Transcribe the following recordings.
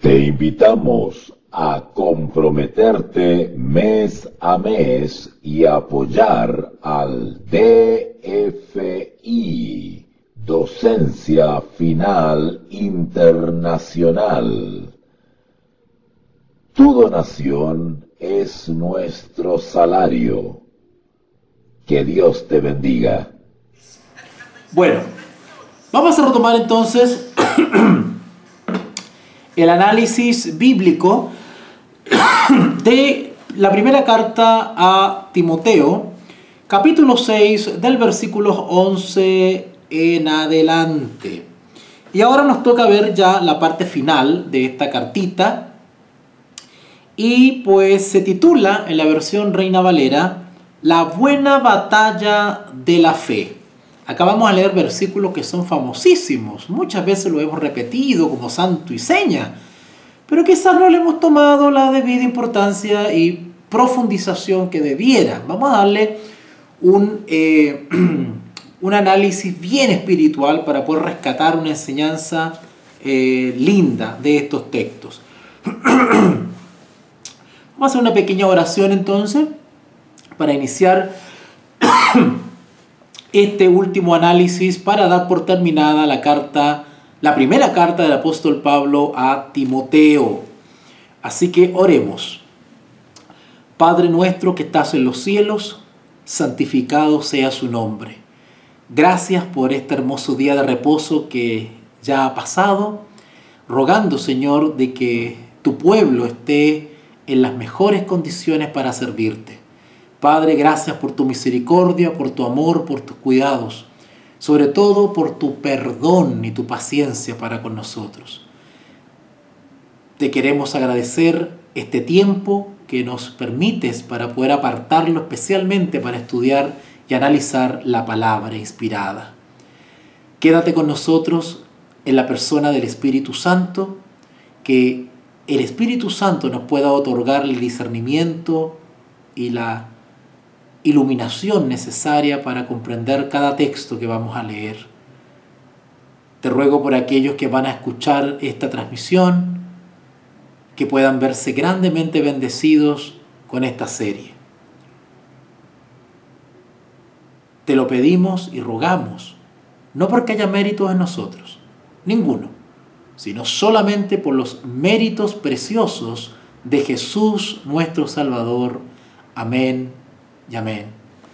Te invitamos a comprometerte mes a mes y apoyar al DFI, Docencia Final Internacional. Tu donación es nuestro salario. Que Dios te bendiga. Bueno, vamos a retomar entonces el análisis bíblico de la primera carta a Timoteo, capítulo 6, del versículo 11 en adelante. Y ahora nos toca ver ya la parte final de esta cartita. Y pues se titula en la versión Reina Valera, La buena batalla de la fe. Acá vamos a leer versículos que son famosísimos. Muchas veces lo hemos repetido como santo y seña, pero quizás no le hemos tomado la debida importancia y profundización que debiera. Vamos a darle un análisis bien espiritual para poder rescatar una enseñanza linda de estos textos. Vamos a hacer una pequeña oración entonces para iniciar este último análisis, para dar por terminada la primera carta del apóstol Pablo a Timoteo. Así que oremos. Padre nuestro que estás en los cielos, santificado sea su nombre. Gracias por este hermoso día de reposo que ya ha pasado, rogando, Señor, de que tu pueblo esté en las mejores condiciones para servirte. Padre, gracias por tu misericordia, por tu amor, por tus cuidados, sobre todo por tu perdón y tu paciencia para con nosotros. Te queremos agradecer este tiempo que nos permites para poder apartarlo especialmente para estudiar y analizar la palabra inspirada. Quédate con nosotros en la persona del Espíritu Santo, que el Espíritu Santo nos pueda otorgar el discernimiento y la iluminación necesaria para comprender cada texto que vamos a leer. Te ruego por aquellos que van a escuchar esta transmisión, que puedan verse grandemente bendecidos con esta serie. Te lo pedimos y rogamos, no porque haya méritos en nosotros, ninguno, sino solamente por los méritos preciosos de Jesús nuestro Salvador. Amén y amén.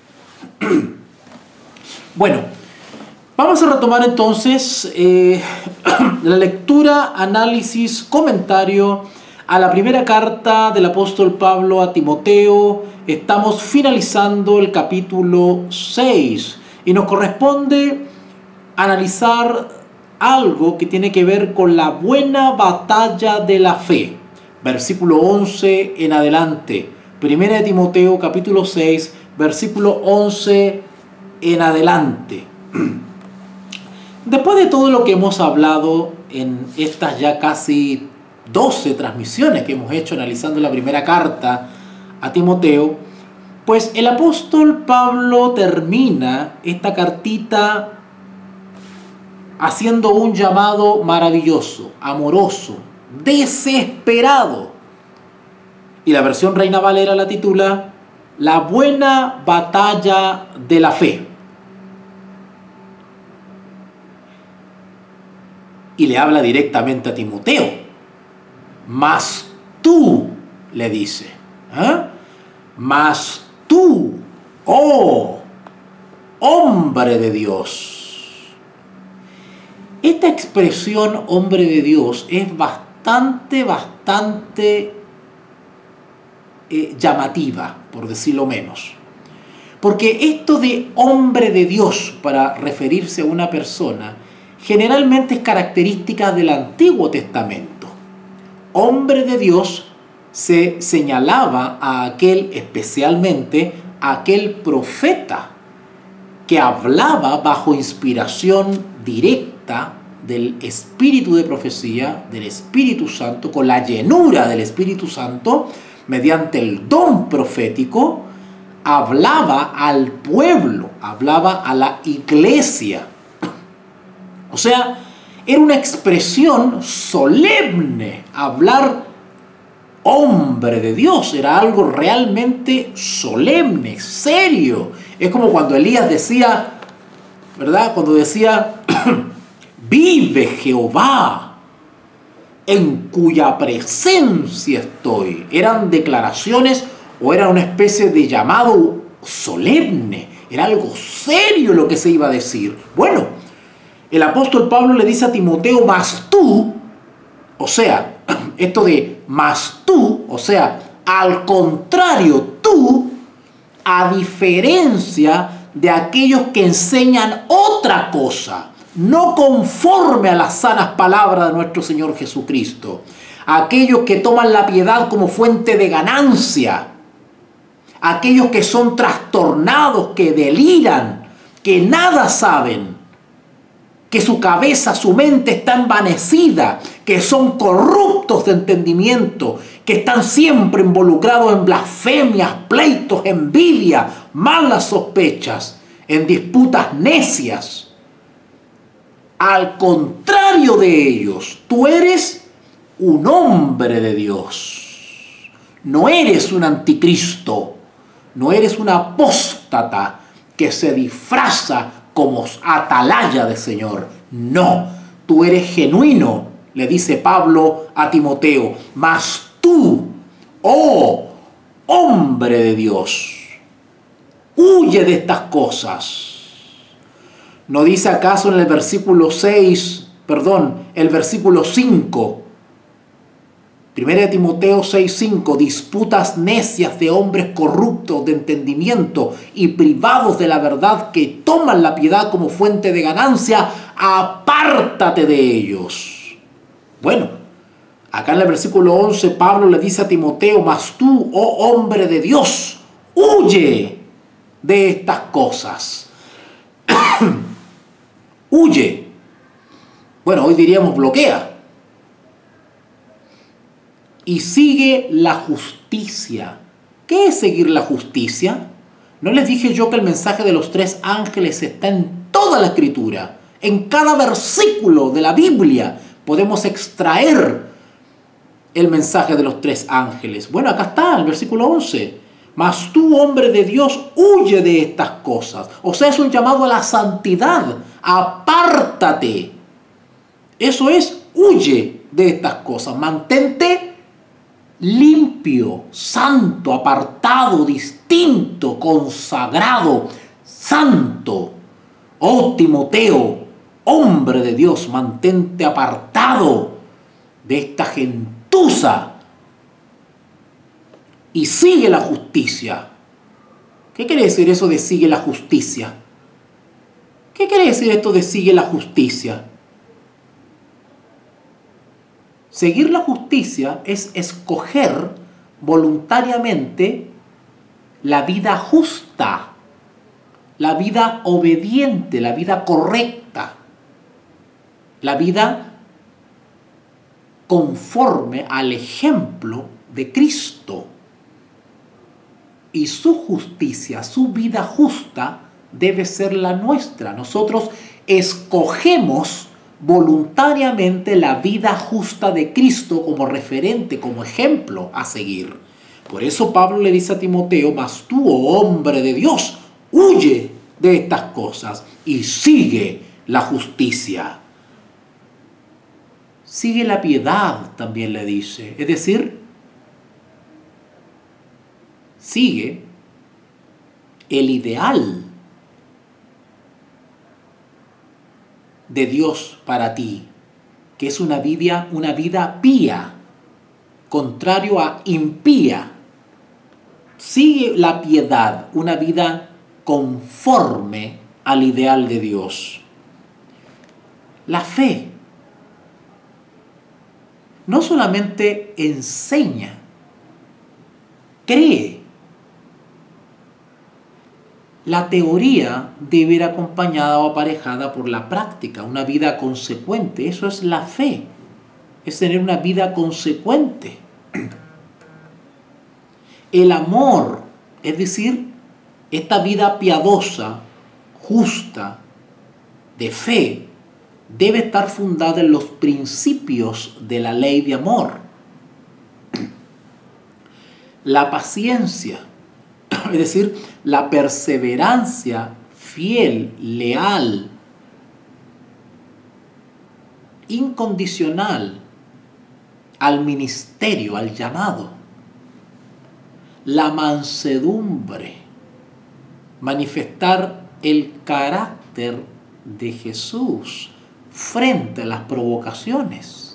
Bueno, vamos a retomar entonces la lectura, análisis, comentario a la primera carta del apóstol Pablo a Timoteo. Estamos finalizando el capítulo 6 y nos corresponde analizar algo que tiene que ver con la buena batalla de la fe. Versículo 11 en adelante. Primera de Timoteo, capítulo 6, versículo 11 en adelante. Después de todo lo que hemos hablado en estas ya casi 12 transmisiones que hemos hecho analizando la primera carta a Timoteo, pues el apóstol Pablo termina esta cartita haciendo un llamado maravilloso, amoroso, desesperado. Y la versión Reina Valera la titula La buena batalla de la fe. Y le habla directamente a Timoteo. Mas tú, le dice, mas tú, oh hombre de Dios. Esta expresión hombre de Dios es bastante llamativa, por decirlo menos. Porque esto de hombre de Dios para referirse a una persona generalmente es característica del Antiguo Testamento. Hombre de Dios se señalaba a especialmente a aquel profeta que hablaba bajo inspiración directa del espíritu de profecía, del Espíritu Santo, con la llenura del Espíritu Santo, mediante el don profético, hablaba al pueblo, hablaba a la iglesia. O sea, era una expresión solemne. Hablar hombre de Dios era algo realmente solemne, serio. Es como cuando Elías decía, ¿verdad? Cuando decía, vive Jehová, en cuya presencia estoy. Eran declaraciones o era una especie de llamado solemne. Era algo serio lo que se iba a decir. Bueno, el apóstol Pablo le dice a Timoteo, mas tú, o sea, esto de mas tú, o sea, al contrario, tú, a diferencia de aquellos que enseñan otra cosa, no conforme a las sanas palabras de nuestro Señor Jesucristo, aquellos que toman la piedad como fuente de ganancia, aquellos que son trastornados, que deliran, que nada saben, que su cabeza, su mente está envanecida, que son corruptos de entendimiento, que están siempre involucrados en blasfemias, pleitos, envidia, malas sospechas, en disputas necias. Al contrario de ellos, tú eres un hombre de Dios. No eres un anticristo, no eres un apóstata que se disfraza como atalaya del Señor. No, tú eres genuino, le dice Pablo a Timoteo. Mas tú, oh hombre de Dios, huye de estas cosas. ¿No dice acaso en el versículo 6, el versículo 5? 1 Timoteo 6:5, disputas necias de hombres corruptos de entendimiento y privados de la verdad, que toman la piedad como fuente de ganancia, apártate de ellos. Bueno, acá en el versículo 11 Pablo le dice a Timoteo, mas tú, oh hombre de Dios, huye de estas cosas. Huye. Bueno, hoy diríamos bloquea. Y sigue la justicia. ¿Qué es seguir la justicia? ¿No les dije yo que el mensaje de los 3 ángeles está en toda la Escritura? En cada versículo de la Biblia podemos extraer el mensaje de los 3 ángeles. Bueno, acá está el versículo 11. Mas tú, hombre de Dios, huye de estas cosas. O sea, es un llamado a la santidad. Apártate. Eso es, huye de estas cosas. Mantente limpio, santo, apartado, distinto, consagrado, santo. Oh Timoteo, hombre de Dios, mantente apartado de esta gentuza y sigue la justicia. ¿Qué quiere decir eso de sigue la justicia? ¿Qué quiere decir esto de sigue la justicia? Seguir la justicia es escoger voluntariamente la vida justa, la vida obediente, la vida correcta, la vida conforme al ejemplo de Cristo. Y su justicia, su vida justa, debe ser la nuestra. Nosotros escogemos voluntariamente la vida justa de Cristo como referente, como ejemplo a seguir. Por eso Pablo le dice a Timoteo, mas tú, oh hombre de Dios, huye de estas cosas y sigue la justicia. Sigue la piedad, también le dice. Es decir, sigue el ideal de Dios para ti, que es una vida pía, contrario a impía. Sigue la piedad, una vida conforme al ideal de Dios. La fe no solamente enseña, cree. La teoría debe ir acompañada o aparejada por la práctica, una vida consecuente. Eso es la fe, es tener una vida consecuente. El amor, es decir, esta vida piadosa, justa, de fe, debe estar fundada en los principios de la ley de amor. La paciencia, es decir, la perseverancia fiel, leal, incondicional al ministerio, al llamado. La mansedumbre, manifestar el carácter de Jesús frente a las provocaciones.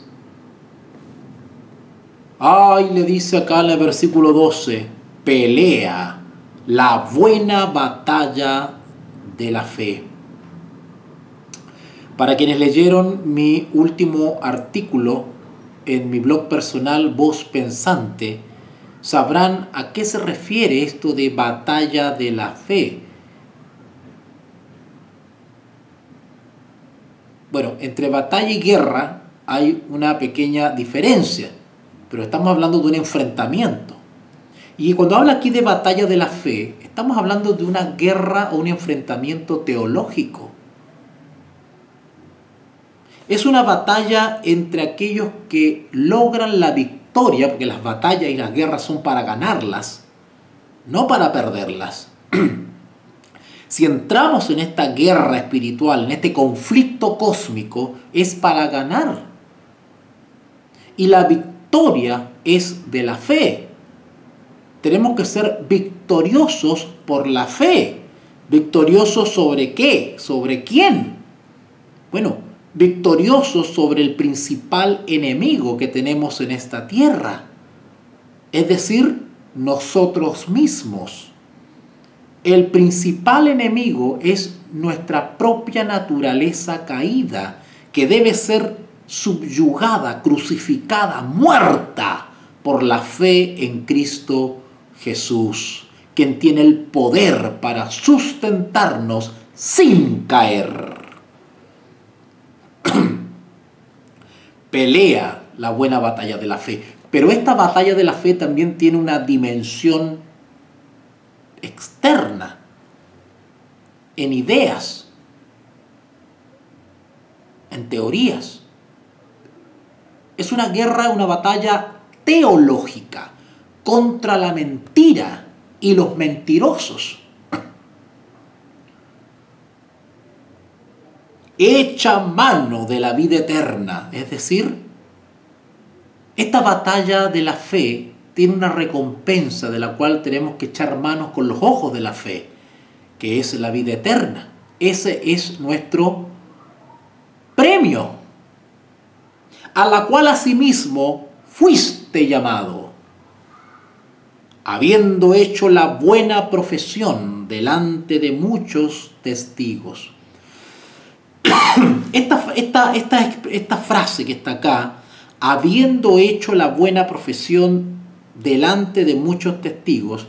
Ay, le dice acá en el versículo 12, pelea la buena batalla de la fe. Para quienes leyeron mi último artículo en mi blog personal Voz Pensante, sabrán a qué se refiere esto de batalla de la fe. Bueno, entre batalla y guerra hay una pequeña diferencia, pero estamos hablando de un enfrentamiento. Y cuando habla aquí de batalla de la fe, estamos hablando de una guerra o un enfrentamiento teológico. Es una batalla entre aquellos que logran la victoria, porque las batallas y las guerras son para ganarlas, no para perderlas. Si entramos en esta guerra espiritual, en este conflicto cósmico, es para ganar. Y la victoria es de la fe. Tenemos que ser victoriosos por la fe. ¿Victoriosos sobre qué? ¿Sobre quién? Bueno, victoriosos sobre el principal enemigo que tenemos en esta tierra. Es decir, nosotros mismos. El principal enemigo es nuestra propia naturaleza caída, que debe ser subyugada, crucificada, muerta por la fe en Cristo Jesús, quien tiene el poder para sustentarnos sin caer. Pelea la buena batalla de la fe, pero esta batalla de la fe también tiene una dimensión externa, en ideas, en teorías. Es una guerra, una batalla teológica contra la mentira y los mentirosos. Echa mano de la vida eterna, es decir, esta batalla de la fe tiene una recompensa de la cual tenemos que echar manos con los ojos de la fe, que es la vida eterna. Ese es nuestro premio, a la cual asimismo fuiste llamado, habiendo hecho la buena profesión delante de muchos testigos. Esta frase que está acá, habiendo hecho la buena profesión delante de muchos testigos,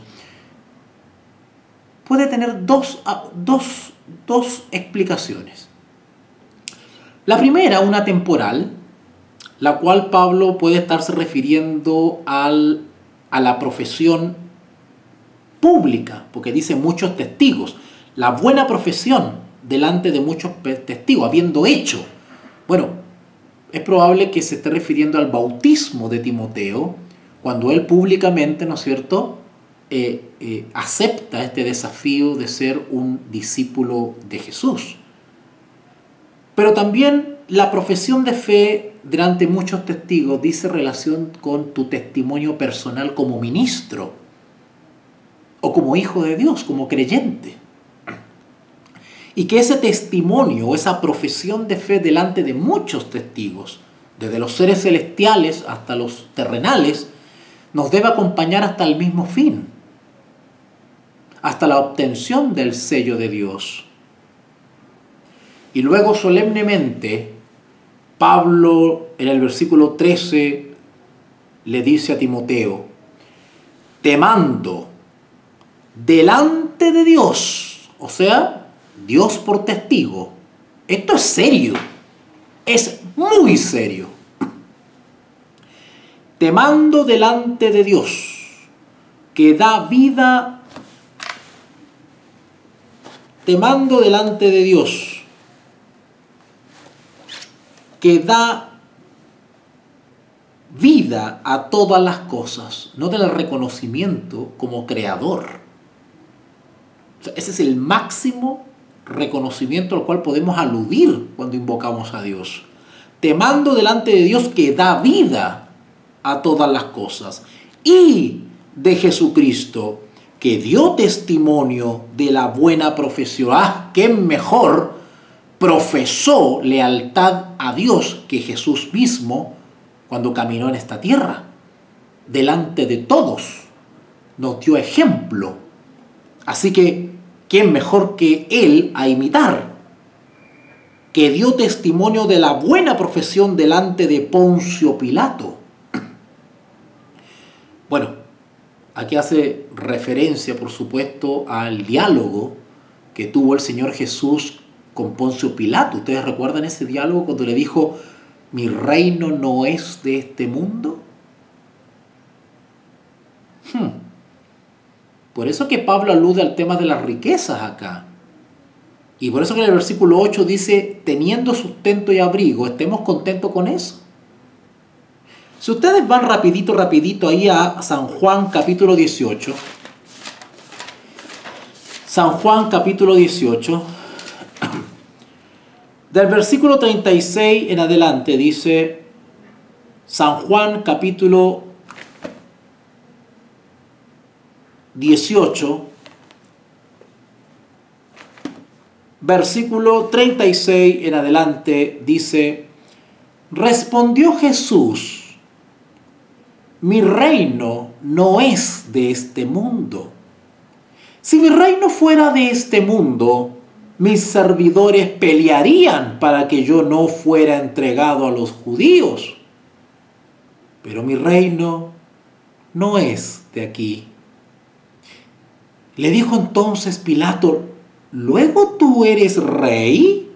puede tener dos explicaciones. La primera, una temporal, la cual Pablo puede estarse refiriendo a la profesión pública, porque dice muchos testigos. La buena profesión delante de muchos testigos, habiendo hecho. Bueno, es probable que se esté refiriendo al bautismo de Timoteo, cuando él públicamente, ¿no es cierto?, acepta este desafío de ser un discípulo de Jesús. Pero también la profesión de fe delante de muchos testigos dice relación con tu testimonio personal como ministro o como hijo de Dios, como creyente. Y que ese testimonio, esa profesión de fe delante de muchos testigos, desde los seres celestiales hasta los terrenales, nos debe acompañar hasta el mismo fin, hasta la obtención del sello de Dios. Y luego solemnemente, Pablo en el versículo 13 le dice a Timoteo, te mando delante de Dios, o sea, Dios por testigo. Esto es serio, es muy serio. Te mando delante de Dios, que da vida. Te mando delante de Dios, que da vida a todas las cosas, no del reconocimiento como creador. O sea, ese es el máximo reconocimiento al cual podemos aludir cuando invocamos a Dios. Te mando delante de Dios que da vida a todas las cosas, y de Jesucristo, que dio testimonio de la buena profesión. ¿Quién mejor profesó lealtad a Dios que Jesús mismo cuando caminó en esta tierra? Delante de todos nos dio ejemplo. Así que, ¿quién mejor que Él a imitar? Que dio testimonio de la buena profesión delante de Poncio Pilato. Bueno, aquí hace referencia, por supuesto, al diálogo que tuvo el Señor Jesús con Poncio Pilato. ¿Ustedes recuerdan ese diálogo cuando le dijo: mi reino no es de este mundo? Por eso que Pablo alude al tema de las riquezas acá. Y por eso que en el versículo 8 dice: teniendo sustento y abrigo, estemos contentos con eso. Si ustedes van rapidito ahí a San Juan capítulo 18. San Juan capítulo 18. Del versículo 36 en adelante dice San Juan capítulo 18, versículo 36 en adelante dice: respondió Jesús: mi reino no es de este mundo. Si mi reino fuera de este mundo, mis servidores pelearían para que yo no fuera entregado a los judíos. Pero mi reino no es de aquí. Le dijo entonces Pilato: ¿luego tú eres rey?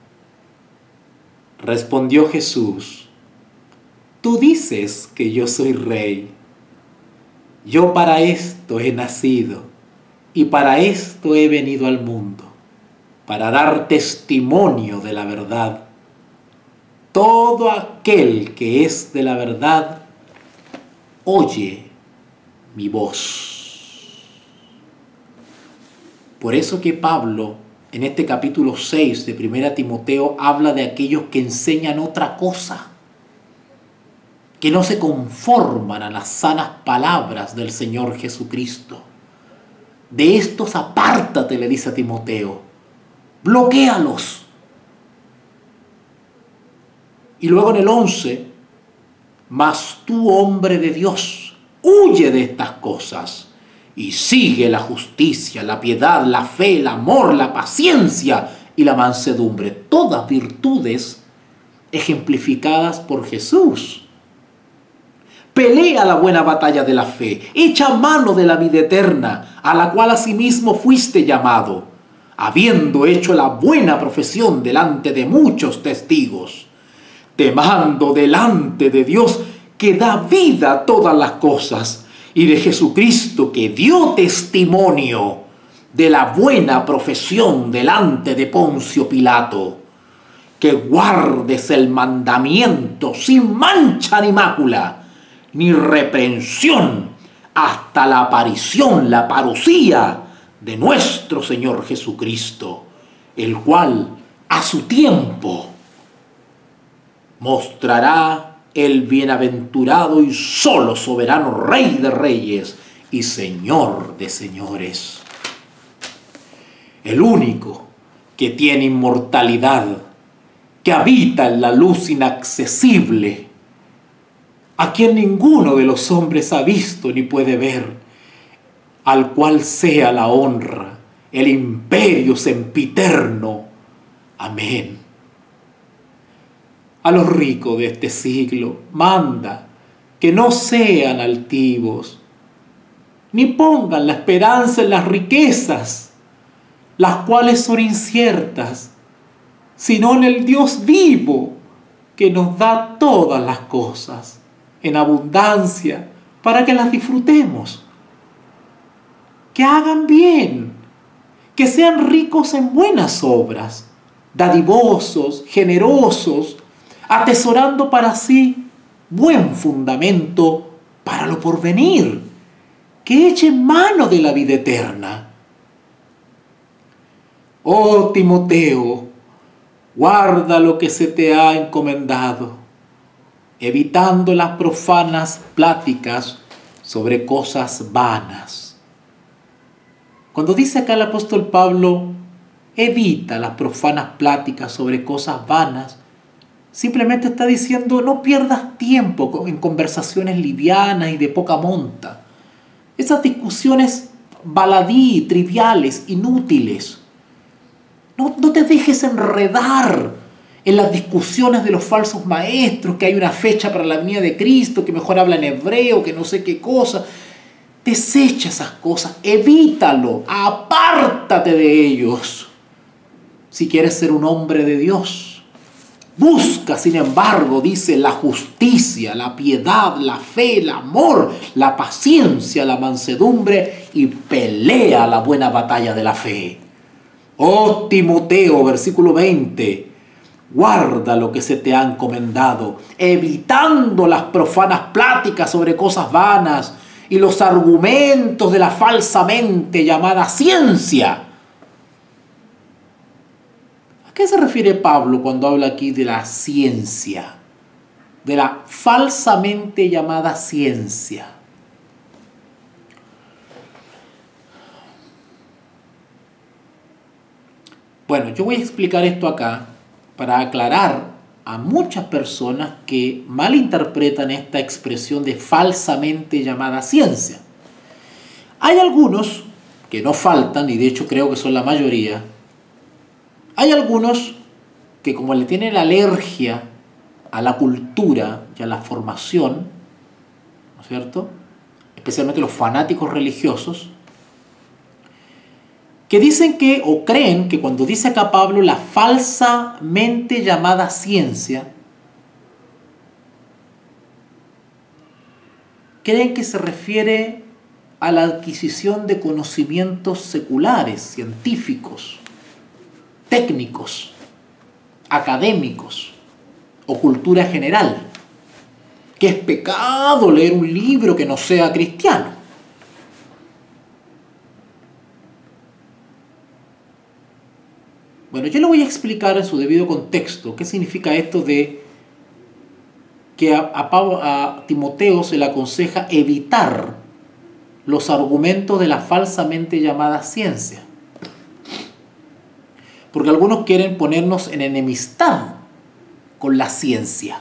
Respondió Jesús: tú dices que yo soy rey. Yo para esto he nacido y para esto he venido al mundo, para dar testimonio de la verdad. Todo aquel que es de la verdad oye mi voz. Por eso que Pablo, en este capítulo 6 de 1 Timoteo, habla de aquellos que enseñan otra cosa, que no se conforman a las sanas palabras del Señor Jesucristo. De estos apártate, le dice a Timoteo. Bloquéalos. Y luego en el 11, mas tú, hombre de Dios, huye de estas cosas y sigue la justicia, la piedad, la fe, el amor, la paciencia y la mansedumbre. Todas virtudes ejemplificadas por Jesús. Pelea la buena batalla de la fe, echa mano de la vida eterna, a la cual asimismo fuiste llamado, habiendo hecho la buena profesión delante de muchos testigos. Te mando delante de Dios, que da vida a todas las cosas, y de Jesucristo, que dio testimonio de la buena profesión delante de Poncio Pilato, que guardes el mandamiento sin mancha ni mácula, ni reprensión, hasta la aparición, la parucía de nuestro Señor Jesucristo, el cual a su tiempo mostrará el bienaventurado y solo soberano Rey de reyes y Señor de señores. El único que tiene inmortalidad, que habita en la luz inaccesible, a quien ninguno de los hombres ha visto ni puede ver, al cual sea la honra, el imperio sempiterno. Amén. A los ricos de este siglo manda que no sean altivos, ni pongan la esperanza en las riquezas, las cuales son inciertas, sino en el Dios vivo, que nos da todas las cosas en abundancia para que las disfrutemos. Que hagan bien, que sean ricos en buenas obras, dadivosos, generosos, atesorando para sí buen fundamento para lo porvenir, que eche mano de la vida eterna. Oh Timoteo, guarda lo que se te ha encomendado, evitando las profanas pláticas sobre cosas vanas. Cuando dice acá el apóstol Pablo, evita las profanas pláticas sobre cosas vanas, simplemente está diciendo no pierdas tiempo en conversaciones livianas y de poca monta. Esas discusiones baladí, triviales, inútiles. No te dejes enredar en las discusiones de los falsos maestros, que hay una fecha para la venida de Cristo, que mejor habla en hebreo, que no sé qué cosa. Desecha esas cosas, evítalo, apártate de ellos. Si quieres ser un hombre de Dios, busca, sin embargo, dice, la justicia, la piedad, la fe, el amor, la paciencia, la mansedumbre y pelea la buena batalla de la fe. Oh Timoteo, versículo 20, guarda lo que se te ha encomendado, evitando las profanas pláticas sobre cosas vanas y los argumentos de la falsamente llamada ciencia. ¿A qué se refiere Pablo cuando habla aquí de la ciencia? De la falsamente llamada ciencia. Bueno, yo voy a explicar esto acá para aclarar a muchas personas que malinterpretan esta expresión de falsamente llamada ciencia. Hay algunos, que no faltan, y de hecho creo que son la mayoría, hay algunos que como le tienen alergia a la cultura y a la formación, ¿no es cierto?, especialmente los fanáticos religiosos, que dicen que, o creen que cuando dice acá Pablo la falsamente llamada ciencia, creen que se refiere a la adquisición de conocimientos seculares, científicos, técnicos, académicos o cultura general, que es pecado leer un libro que no sea cristiano. Bueno, yo le voy a explicar en su debido contexto qué significa esto de que a Timoteo se le aconseja evitar los argumentos de la falsamente llamada ciencia. Porque algunos quieren ponernos en enemistad con la ciencia.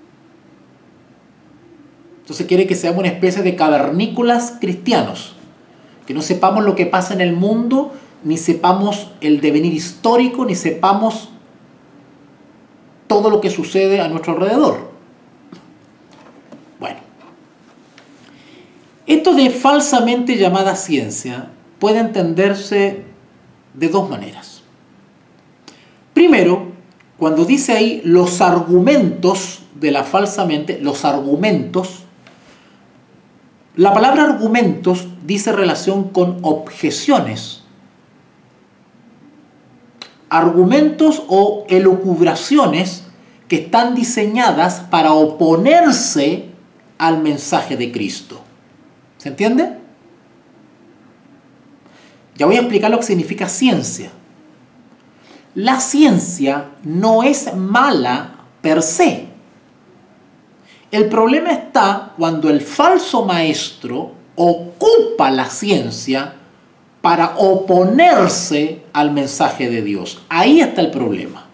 Entonces quieren que seamos una especie de cavernícolas cristianos, que no sepamos lo que pasa en el mundo, ni sepamos el devenir histórico, ni sepamos todo lo que sucede a nuestro alrededor. Bueno, esto de falsamente llamada ciencia puede entenderse de dos maneras. Primero, cuando dice ahí los argumentos de la falsamente, los argumentos, la palabra argumentos dice relación con objeciones. Argumentos o elucubraciones que están diseñadas para oponerse al mensaje de Cristo. ¿Se entiende? Ya voy a explicar lo que significa ciencia. La ciencia no es mala per se. El problema está cuando el falso maestro ocupa la ciencia para oponerse al mensaje de Dios. Ahí está el problema.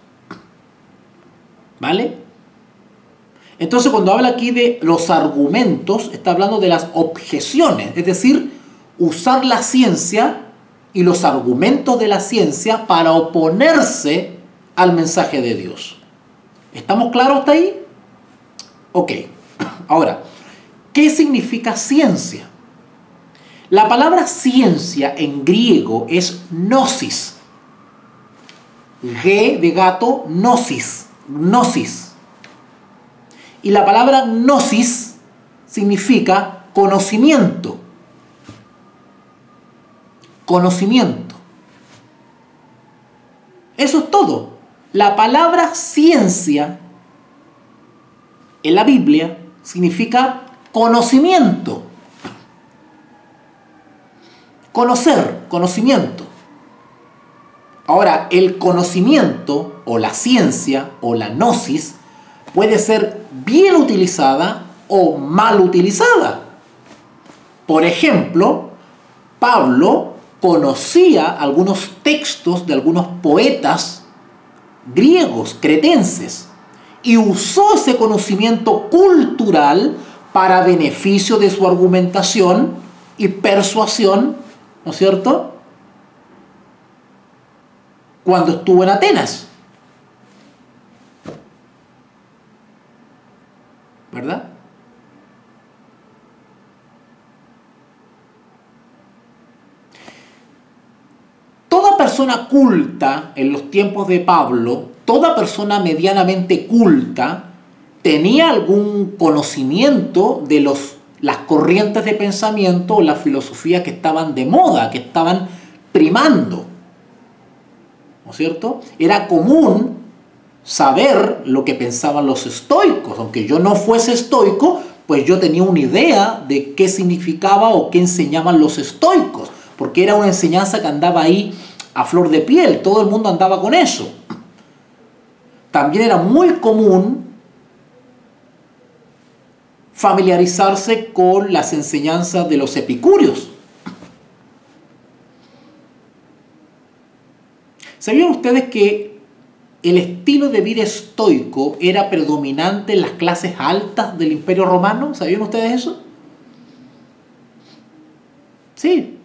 ¿Vale? Entonces, cuando habla aquí de los argumentos, está hablando de las objeciones, es decir, usar la ciencia y los argumentos de la ciencia para oponerse al mensaje de Dios. ¿Estamos claros hasta ahí? Ok. Ahora, ¿qué significa ciencia? La palabra ciencia en griego es gnosis. G de gato, gnosis. Gnosis. Y la palabra gnosis significa conocimiento. Conocimiento. Eso es todo. La palabra ciencia en la Biblia significa conocimiento. Conocer, conocimiento. Ahora, el conocimiento o la ciencia o la gnosis puede ser bien utilizada o mal utilizada. Por ejemplo, Pablo conocía algunos textos de algunos poetas griegos, cretenses, y usó ese conocimiento cultural para beneficio de su argumentación y persuasión, ¿no es cierto?, cuando estuvo en Atenas. ¿Verdad? Toda persona culta en los tiempos de Pablo, toda persona medianamente culta, tenía algún conocimiento de las corrientes de pensamiento o las filosofías que estaban de moda, que estaban primando. ¿No es cierto? Era común saber lo que pensaban los estoicos. Aunque yo no fuese estoico, pues yo tenía una idea de qué significaba o qué enseñaban los estoicos, porque era una enseñanza que andaba ahí a flor de piel, todo el mundo andaba con eso. También era muy común familiarizarse con las enseñanzas de los epicúreos. ¿Sabían ustedes que el estilo de vida estoico era predominante en las clases altas del Imperio Romano? ¿Sabían ustedes eso? Sí.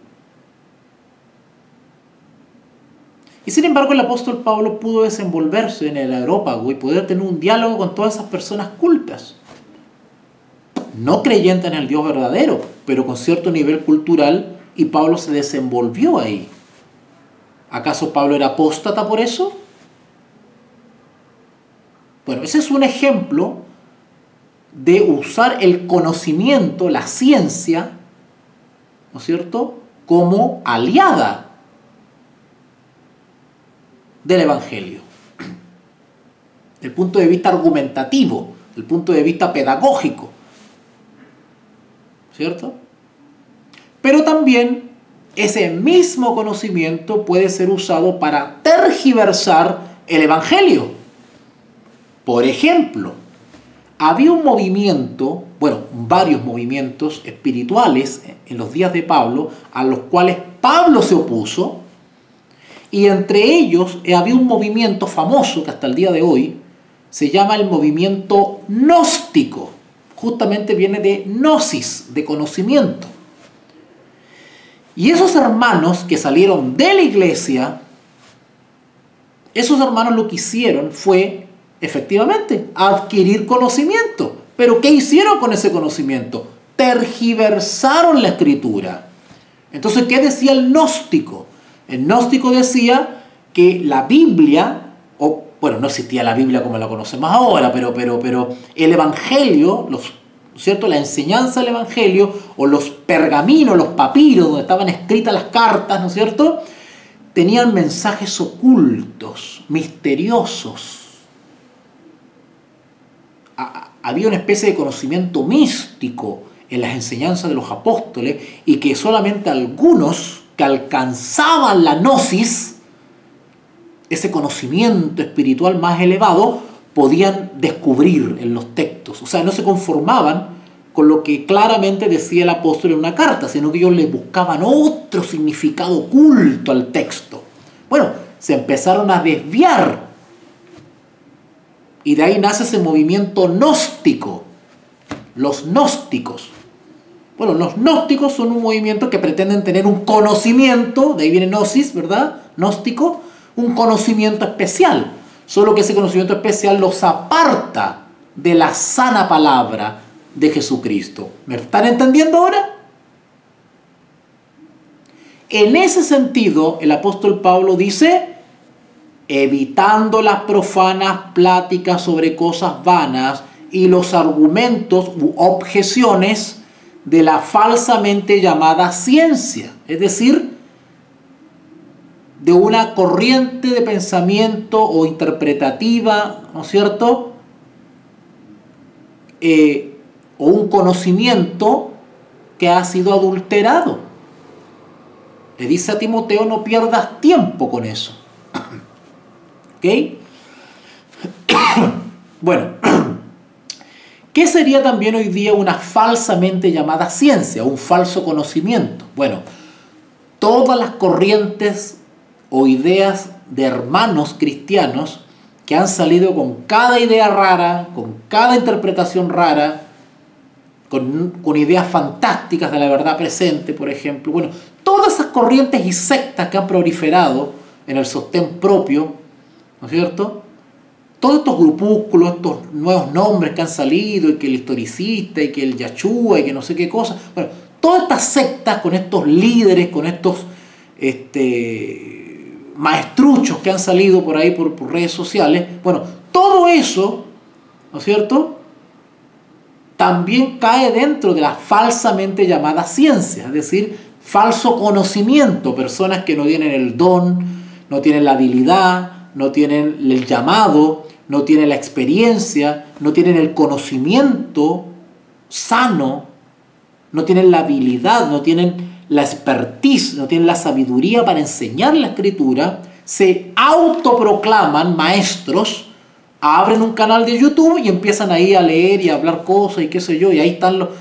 Y sin embargo el apóstol Pablo pudo desenvolverse en el Areópago y poder tener un diálogo con todas esas personas cultas. No creyentes en el Dios verdadero, pero con cierto nivel cultural, y Pablo se desenvolvió ahí. ¿Acaso Pablo era apóstata por eso? Bueno, ese es un ejemplo de usar el conocimiento, la ciencia, ¿no es cierto?, como aliada del Evangelio. Del punto de vista argumentativo, del punto de vista pedagógico, ¿cierto? Pero también ese mismo conocimiento puede ser usado para tergiversar el Evangelio. Por ejemplo, había un movimiento, bueno, varios movimientos espirituales en los días de Pablo, a los cuales Pablo se opuso, y entre ellos había un movimiento famoso que hasta el día de hoy se llama el movimiento gnóstico. Justamente viene de gnosis, de conocimiento. Y esos hermanos que salieron de la iglesia, esos hermanos lo que hicieron fue, efectivamente, adquirir conocimiento. ¿Pero qué hicieron con ese conocimiento? Tergiversaron la escritura. Entonces, ¿qué decía el gnóstico? El gnóstico decía que la Biblia, bueno, no existía la Biblia como la conocemos ahora, pero el Evangelio, ¿cierto?, la enseñanza del Evangelio, o los pergaminos, los papiros donde estaban escritas las cartas, ¿no es cierto?, tenían mensajes ocultos, misteriosos. Había una especie de conocimiento místico en las enseñanzas de los apóstoles, y que solamente algunos que alcanzaban la gnosis, ese conocimiento espiritual más elevado, podían descubrir en los textos. O sea, no se conformaban con lo que claramente decía el apóstol en una carta, sino que ellos le buscaban otro significado oculto al texto. Bueno, se empezaron a desviar, y de ahí nace ese movimiento gnóstico, los gnósticos. Bueno, los gnósticos son un movimiento que pretenden tener un conocimiento, de ahí viene gnosis, ¿verdad?, gnóstico, un conocimiento especial, solo que ese conocimiento especial los aparta de la sana palabra de Jesucristo. ¿Me están entendiendo ahora? En ese sentido, el apóstol Pablo dice: evitando las profanas pláticas sobre cosas vanas y los argumentos u objeciones de la falsamente llamada ciencia, es decir, de una corriente de pensamiento o interpretativa, ¿no es cierto?, o un conocimiento que ha sido adulterado. Le dice a Timoteo, no pierdas tiempo con eso. ¿Ok? Bueno, ¿qué sería también hoy día una falsamente llamada ciencia, un falso conocimiento? Bueno, todas las corrientes o ideas de hermanos cristianos que han salido con cada idea rara, con cada interpretación rara, con ideas fantásticas de la verdad presente, por ejemplo. Bueno, todas esas corrientes y sectas que han proliferado en el sostén propio, ¿no es cierto? Todos estos grupúsculos, estos nuevos nombres que han salido, y que el historicista, y que el yachúa, y que no sé qué cosa. Bueno, todas estas sectas con estos líderes, con estos maestruchos que han salido por ahí por redes sociales, bueno, todo eso, ¿no es cierto?, también cae dentro de la falsamente llamada ciencia, es decir, falso conocimiento, personas que no tienen el don, no tienen la habilidad, no tienen el llamado, no tienen la experiencia, no tienen el conocimiento sano, no tienen la habilidad, no tienen la expertise, no tienen la sabiduría para enseñar la escritura, se autoproclaman maestros, abren un canal de YouTube y empiezan ahí a leer y a hablar cosas y qué sé yo, y ahí están los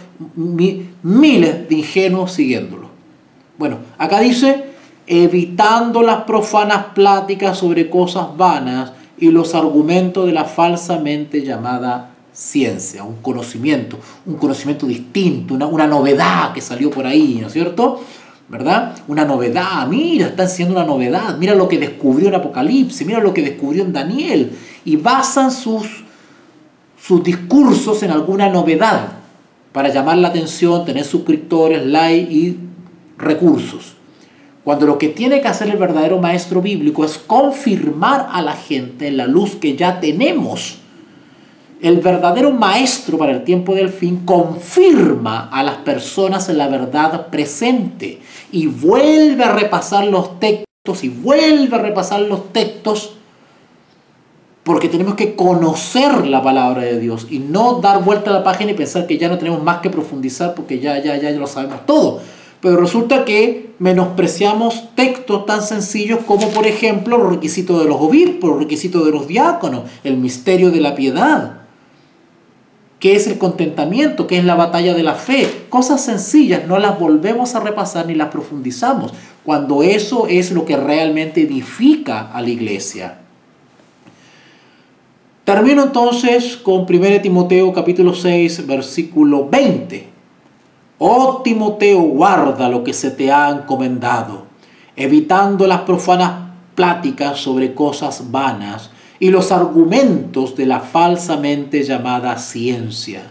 miles de ingenuos siguiéndolo. Bueno, acá dice, evitando las profanas pláticas sobre cosas vanas y los argumentos de la falsamente llamada ciencia, un conocimiento distinto, una novedad que salió por ahí, ¿no es cierto?, ¿verdad? Una novedad, mira, están haciendo una novedad, mira lo que descubrió en Apocalipsis, mira lo que descubrió en Daniel, y basan sus discursos en alguna novedad para llamar la atención, tener suscriptores, likes y recursos. Cuando lo que tiene que hacer el verdadero maestro bíblico es confirmar a la gente en la luz que ya tenemos. El verdadero maestro para el tiempo del fin confirma a las personas en la verdad presente y vuelve a repasar los textos y vuelve a repasar los textos, porque tenemos que conocer la palabra de Dios y no dar vuelta a la página y pensar que ya no tenemos más que profundizar porque ya lo sabemos todo. Pero resulta que menospreciamos textos tan sencillos como, por ejemplo, los requisitos de los obispos, los requisitos de los diáconos, el misterio de la piedad, qué es el contentamiento, qué es la batalla de la fe. Cosas sencillas, no las volvemos a repasar ni las profundizamos, cuando eso es lo que realmente edifica a la iglesia. Termino entonces con 1 Timoteo capítulo 6, versículo 20. Oh Timoteo, guarda lo que se te ha encomendado, evitando las profanas pláticas sobre cosas vanas y los argumentos de la falsamente llamada ciencia,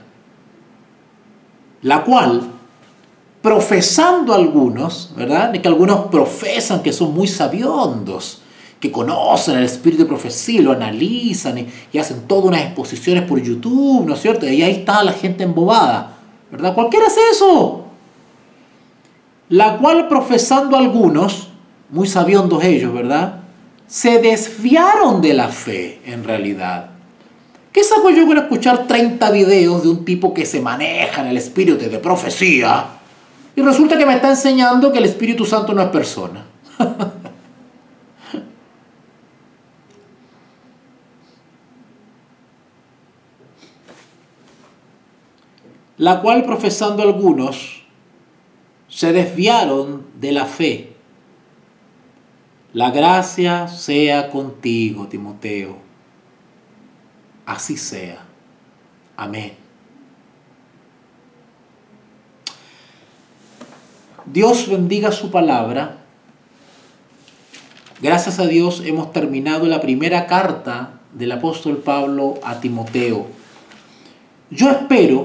la cual, profesando algunos, ¿verdad?, de que algunos profesan que son muy sabiondos, que conocen el espíritu de profecía, lo analizan y hacen todas unas exposiciones por YouTube, ¿no es cierto? Y ahí está la gente embobada, ¿verdad? Cualquiera hace eso. La cual, profesando algunos, muy sabiondos ellos, ¿verdad?, se desviaron de la fe en realidad. ¿Qué saco yo con escuchar 30 videos de un tipo que se maneja en el espíritu de profecía y resulta que me está enseñando que el Espíritu Santo no es persona? La cual, profesando algunos, se desviaron de la fe. La gracia sea contigo, Timoteo. Así sea. Amén. Dios bendiga su palabra. Gracias a Dios hemos terminado la primera carta del apóstol Pablo a Timoteo. Yo espero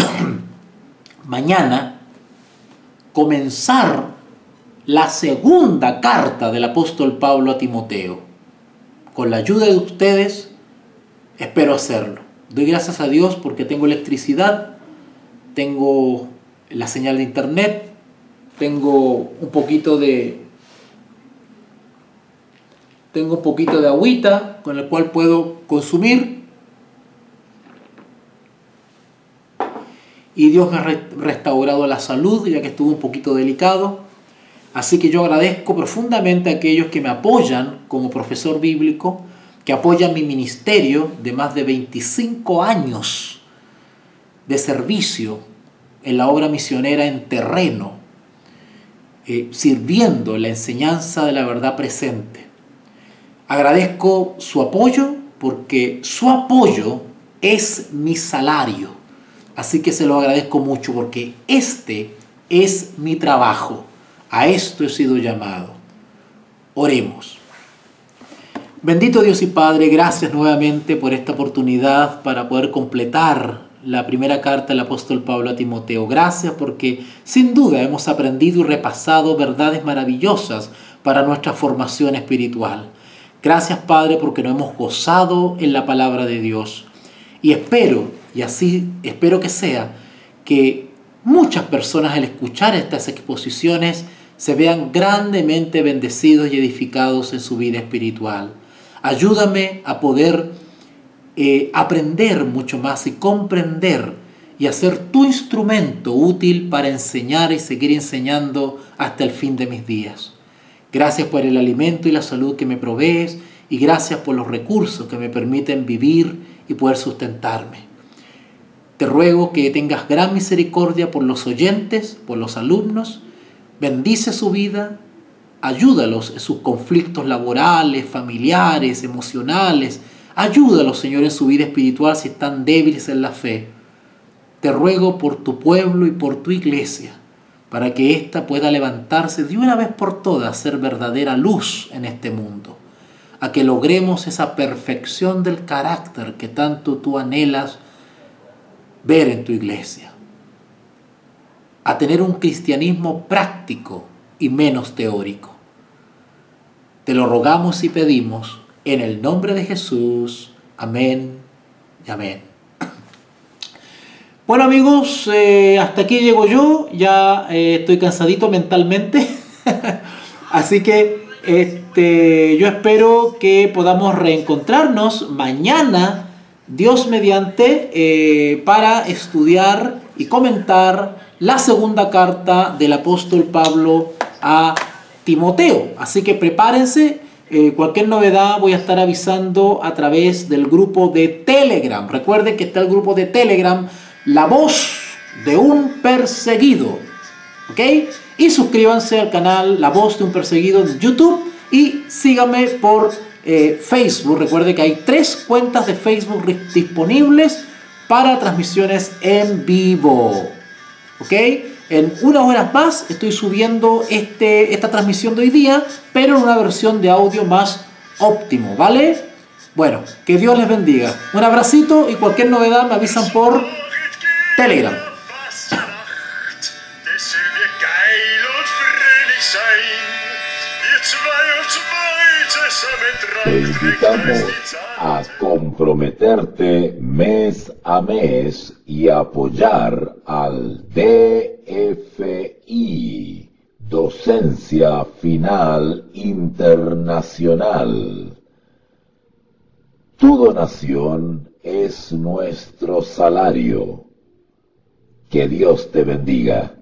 mañana comenzar la segunda carta del apóstol Pablo a Timoteo. Con la ayuda de ustedes, espero hacerlo. Doy gracias a Dios porque tengo electricidad, tengo la señal de internet, tengo un poquito de agüita con el cual puedo consumir. y Dios me ha restaurado la salud, ya que estuve un poquito delicado. Así que yo agradezco profundamente a aquellos que me apoyan como profesor bíblico, que apoyan mi ministerio de más de 25 años de servicio en la obra misionera en terreno, sirviendo en la enseñanza de la verdad presente. Agradezco su apoyo, porque su apoyo es mi salario. Así que se lo agradezco mucho, porque este es mi trabajo. A esto he sido llamado. Oremos. Bendito Dios y Padre, gracias nuevamente por esta oportunidad para poder completar la primera carta del apóstol Pablo a Timoteo. Gracias porque sin duda hemos aprendido y repasado verdades maravillosas para nuestra formación espiritual. Gracias, Padre, porque nos hemos gozado en la palabra de Dios. Y espero, y así espero que sea, que muchas personas al escuchar estas exposiciones se vean grandemente bendecidos y edificados en su vida espiritual. Ayúdame a poder aprender mucho más y comprender y hacer tu instrumento útil para enseñar y seguir enseñando hasta el fin de mis días. Gracias por el alimento y la salud que me provees, y gracias por los recursos que me permiten vivir y poder sustentarme. Te ruego que tengas gran misericordia por los oyentes, por los alumnos. Bendice su vida, ayúdalos en sus conflictos laborales, familiares, emocionales. Ayúdalos, Señor, en su vida espiritual si están débiles en la fe. Te ruego por tu pueblo y por tu iglesia, para que ésta pueda levantarse de una vez por todas, ser verdadera luz en este mundo, a que logremos esa perfección del carácter que tanto tú anhelas ver en tu iglesia, a tener un cristianismo práctico y menos teórico. Te lo rogamos y pedimos en el nombre de Jesús. Amén y amén. Bueno, amigos, hasta aquí llego yo. Ya estoy cansadito mentalmente. Así que yo espero que podamos reencontrarnos mañana, Dios mediante, para estudiar y comentar la segunda carta del apóstol Pablo a Timoteo. Así que prepárense. Cualquier novedad voy a estar avisando a través del grupo de Telegram. Recuerden que está el grupo de Telegram, La Voz de un Perseguido. ¿Ok? Y suscríbanse al canal La Voz de un Perseguido en YouTube. Y síganme por Facebook. Recuerden que hay 3 cuentas de Facebook disponibles para transmisiones en vivo. ¿Ok? En unas horas más estoy subiendo esta transmisión de hoy día, pero en una versión de audio más óptimo, ¿vale? Bueno, que Dios les bendiga. Un abracito, y cualquier novedad me avisan por Telegram. Te invitamos a comprometerte mes a mes y apoyar al DFI, Docencia Final Internacional. Tu donación es nuestro salario. Que Dios te bendiga.